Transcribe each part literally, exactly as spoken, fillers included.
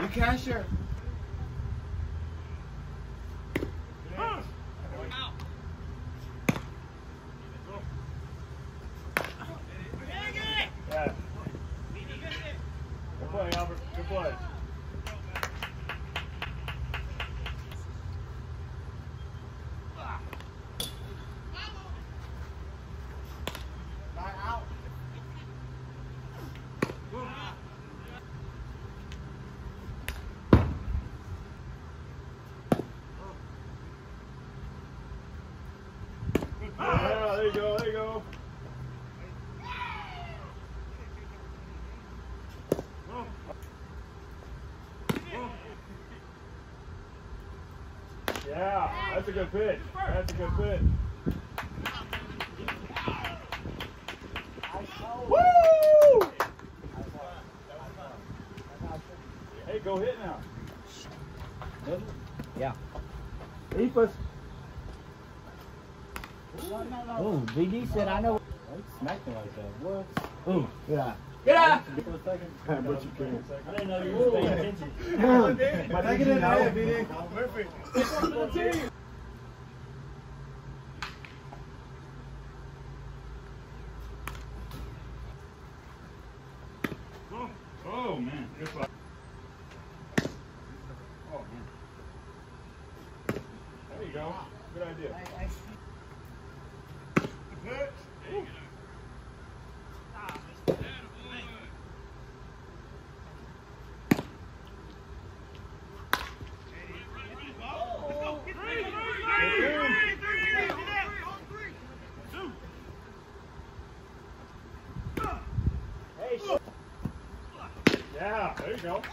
a cashier. Yeah. Good play, Albert. Good play. Yeah, there you go, there you go. Yeah, that's a good pitch. That's a good pitch. Woo! Hey, go hit now. Yeah. Eepus. Oh, B D said I know. Smacked him like that. What? Ooh, yeah. Get out! For a second. But you can't. I didn't know you were paying attention. But take it in there, B D. Perfect. Oh, man. Good play. Oh, man. There you go. Good idea. Good. Yeah, there you go.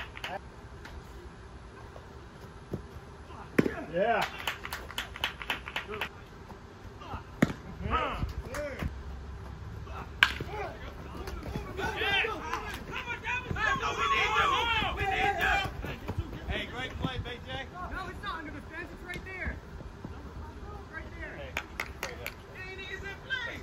Yeah. Hey, great play, B J. No, it's not under the fence. It's right there. It's right there. It ain't easy play.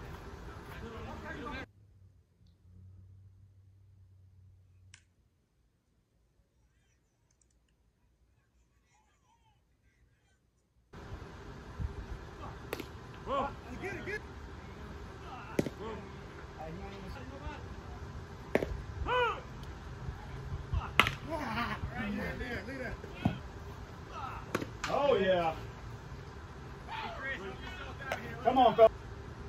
Get it, get it. Oh, yeah. Come on, fellas.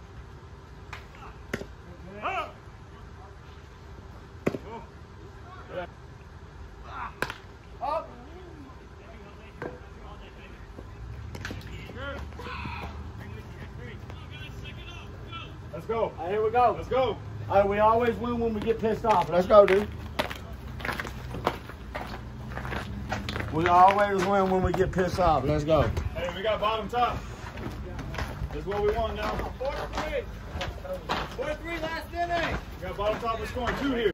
Let's go. All right, here we go. Let's go. All right, we always win when we get pissed off. Let's go, dude. We always win when we get pissed off. Let's go. Hey, we got bottom top. That's what we want now. Four three. Four three last inning. We got bottom top. We're scoring two here.